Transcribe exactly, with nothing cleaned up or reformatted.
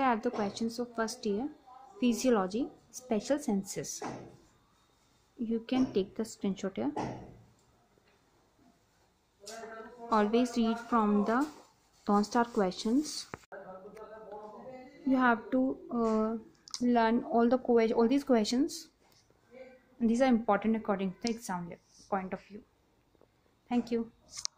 are the questions of first year physiology special senses. You can take the screenshot here. Always read from the don't start questions. You have to uh, learn all the all these questions. And these are important according to the exam point of view. Thank you.